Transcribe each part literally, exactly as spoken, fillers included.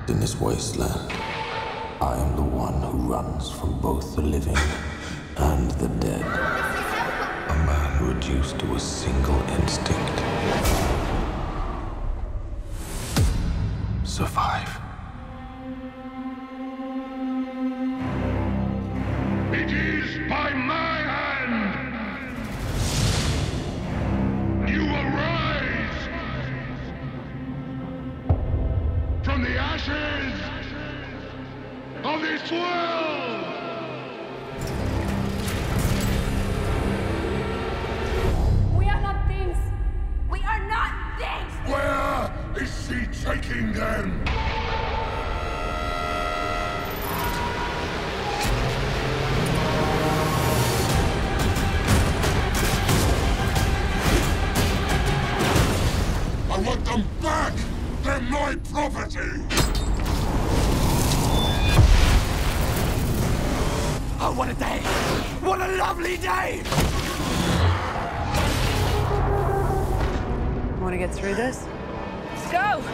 In this wasteland, I am the one who runs from both the living and the dead. A man reduced to a single instinct. Survive. It is by my hand! You arise from the ashes of this world! We are not thieves! We are not thieves! Where is she taking them? I want them back! They're my property! Oh, what a day! What a lovely day! Want to get through this? Let's go!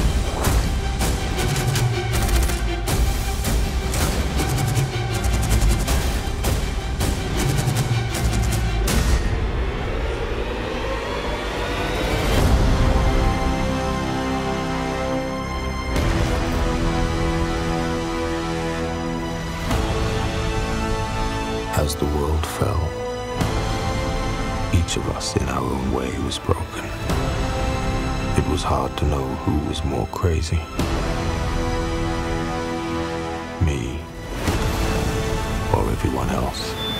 As the world fell, each of us in our own way was broken. It was hard to know who was more crazy. Me or everyone else.